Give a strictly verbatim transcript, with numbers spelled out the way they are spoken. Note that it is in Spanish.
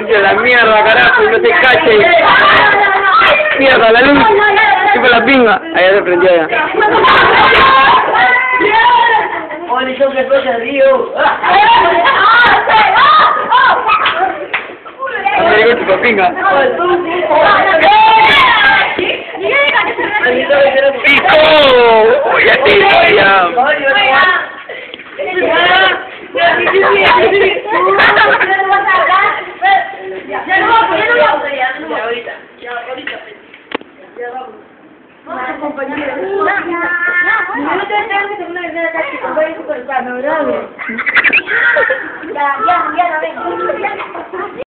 Concha de la mierda, carajo, no se cache. Mierda, la luz. Chupa la pinga. Ahí ya se prendió ya. Oye, yo que soy el río. Ahí llegó chupa pinga. ¡Pico! ¡Uy, ya te digo, ya! Ya, ya, ya, ya,